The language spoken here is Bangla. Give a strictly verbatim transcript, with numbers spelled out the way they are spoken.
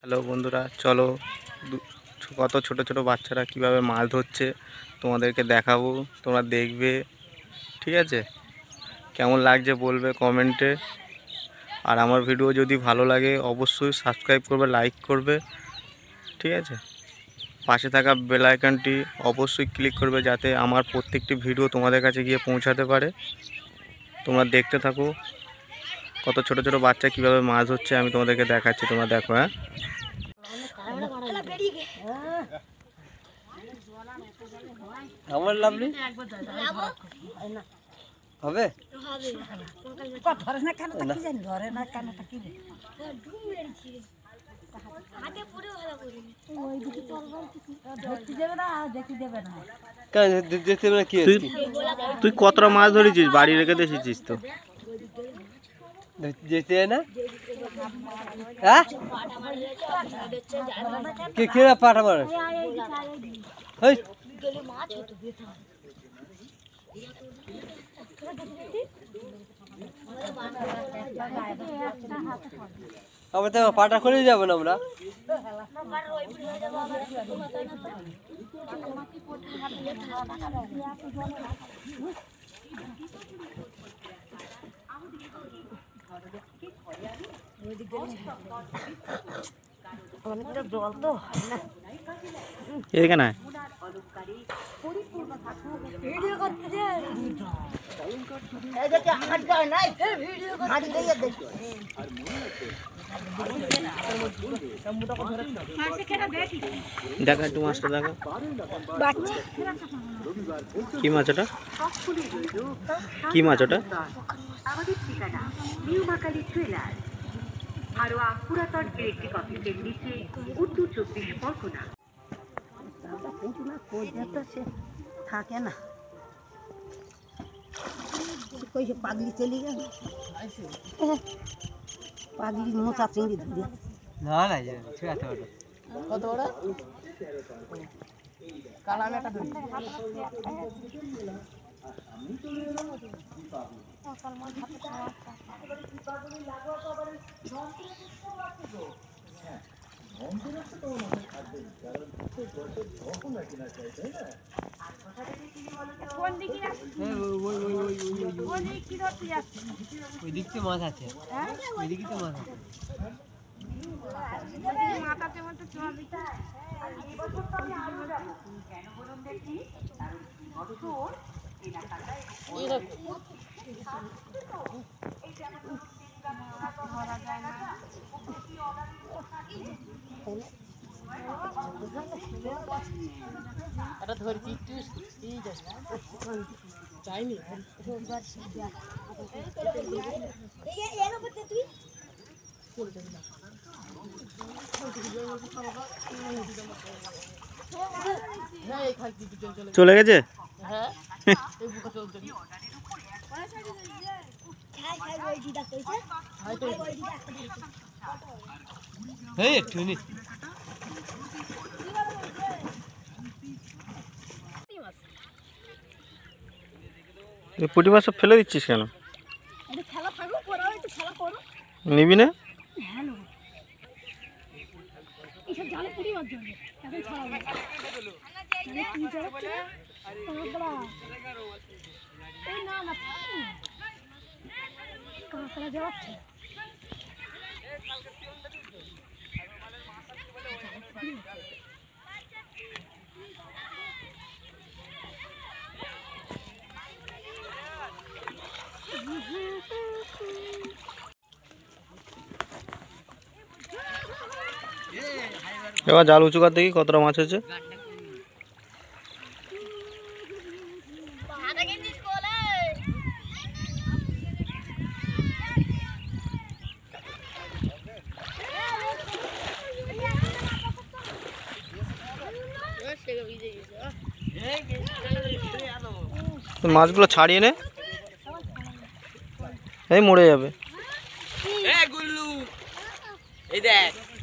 হ্যালো বন্ধুরা, চলো কত ছোট ছোট বাচ্চারা কিভাবে মাছ ধরছে তোমাদেরকে দেখাবো, তোমরা দেখবে। ঠিক আছে, কেমন লাগছে বলবে কমেন্টে। আর আমার ভিডিও যদি ভালো লাগে অবশ্যই সাবস্ক্রাইব করবে, লাইক করবে। ঠিক আছে, পাশে থাকা বেল আইকনটি অবশ্যই ক্লিক করবে যাতে আমার প্রত্যেকটি ভিডিও তোমাদের কাছে গিয়ে পৌঁছাতে পারে। তোমরা দেখতে থাকো কত ছোট ছোট বাচ্চা কিভাবে মাছ ধরছে, আমি তোমাদেরকে দেখাচ্ছি, তোমরা দেখো। হ্যাঁ, আমার লাভলি হবে ধরে না কেন কি জানি ধরে না কেন কি তুই কতটা মাছ ধরেছিস? বাড়ি রেখে দেখেছিস তো যেতে না? হ্যাঁ, কে খেয়ে পাঠা মারে আমরা তো পাটা করে যাবো না আমরা। জল তো এখানে ভিডিও করতে দেখা একটু মাছটা দেখা। কি মাছ ওটা? কি মাছ ওটা? আমাদের ঠিকানা নিউ মাকালি ট্রেলার, হারোয়া পুরাতন ইলেকট্রিক অফিসের নিচে, উত্তর চব্বিশ পরগনা। থাকে না পাগলি চলে গেল, পাগলি মোচা চিংড়ি ধরে না না কত বড় কালাম একটা ধরি। ওই দিক থেকে মাছ আছে, ওই দিকে তো মাছ আছে। চলে গেছে। পুঁটি মাছ সব ফেলে দিচ্ছিস কেন? নিবি না? এবার জাল উঁচু কর দেখি কতটা মাছ হয়েছে। মাছগুলো ছাড়িয়ে নে, এই মরে যাবে। এই দেখ